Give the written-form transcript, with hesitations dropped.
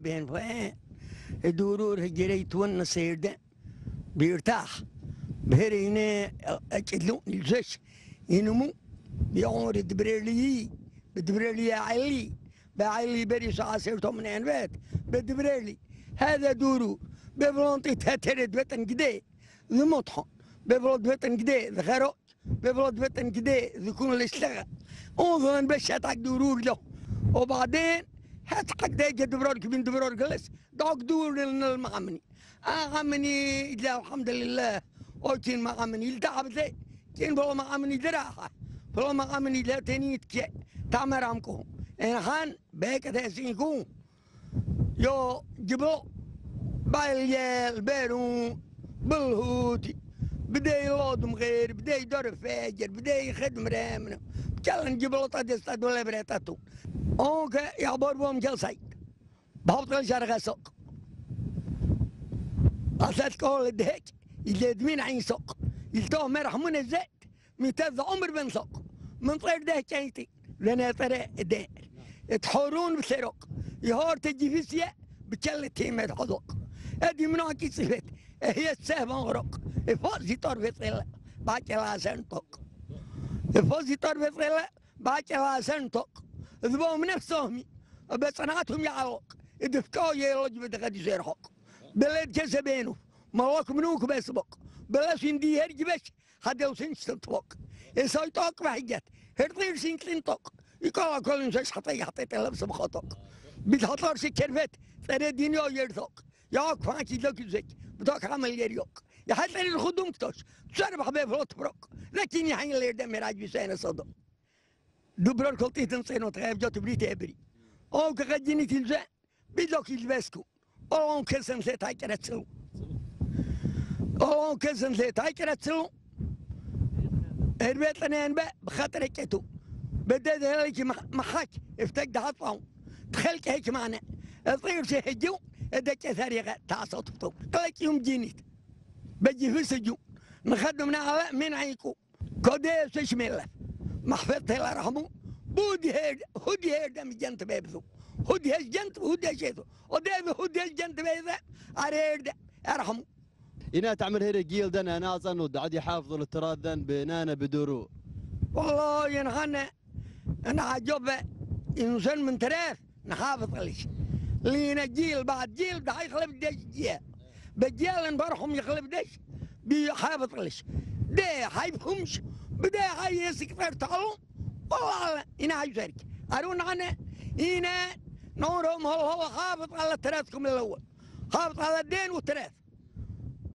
بين فين الدورور هجري تونس يردا بيرتاح بهرينا أكلون الجيش ينمو بيعور الدبريلي بدبريلي علي بعلي بريش عصيرتهم من عنبات بدبريلي هذا دورو بفلونتي تهترد وطن كدي ذي مطحن بفلونت وطن كدي ذي خروج بفلونت وطن كدي ذي كون الاشتغل انظرن باش هتعك دورور له وبعدين هتعك دايجة دبرور كبين دبرور جلس دوك دور المعمني عمني لا الحمد لله وكين معمني التعب زي كين بلو معمني دراحة بلو معمني لا تنيت كي تعمر عمكم إن خان بيك تأسينكم يو جبلو باليال بيرون بالهوتي بدا يلودم غير بدا يدور فاجر بدا يخدم رامنا كلن جبلو تدستاد ولا بريتاتو اونك يعبر بوم جلسي بهبط الشرق سوق أسات كول الدهك يلدمين عين سوق يلتوه مرحمون الزيت ميتاز عمر بن سوق من طير ده كايتي لنا طريق الدير تحورون بسرق يهور تجيفيسيا بكل تيمة حضوق هذه من عكي صفت هي السهم غرق فوزي طرف طلع باكي لاسن طق فوزي طرف طلع باكي لاسن طق ذبوهم نفسهم بصنعتهم يعوق دفكوا يلوج بدغد يسيرحق بلد كسبينه مواك منوك بسبق بلاش يندي هرج بش هذا وسنش تطبق إساي طاق بحجت هرطير سنتلين طاق يقال كل نشاش حطيت لبس بخطاق بتحطار سكرفت ترى دنيا يرثق ياك فانكي لك زك بتاك عمل يريق يا حتى الخدوم كتاش تشرب حبيب فلوت برق لكن يحين اللي يردم مراج بسنة صدق دبرر كلتي تنصين وتغيب جات بريت ابري او كغجيني تلزا بدك يلبسكو او كسم سيت هاي كرتسلو او كسم سيت هاي كرتسلو هربت انا انبا بخاطر كتو بدأت هيك محاك افتقد هطعم تخلك هيك معنا الطير سيهجو ادك ثريقة تعصوت بطوب قلك يوم جينيت بجي في السجون نخدمنا على من عيكو كودي سشميلة محفظت الله رحمه بودي هودي هير دم جنت بيبثو هودي هيش جنت وهودي هيش يثو هودي هيش جنت بيبثو عرير ده ارحمه إنا تعمل هيري جيل دنا نازن ودعد يحافظوا التراث ذن بنانا بدورو والله ينغنى أنا عجب إنسان من تراث نحافظ عليش لينا جيل بعد جيل ده يخلب ديش جيل بجيل نبرحهم يخلب ديش بيحافظ عليش ده حيفهمش بدا هاي يسكتر تعلم والله إنا عايزارك أرون عنا إنا نورهم هو حافظ على تراثكم الأول حافظ على الدين والتراث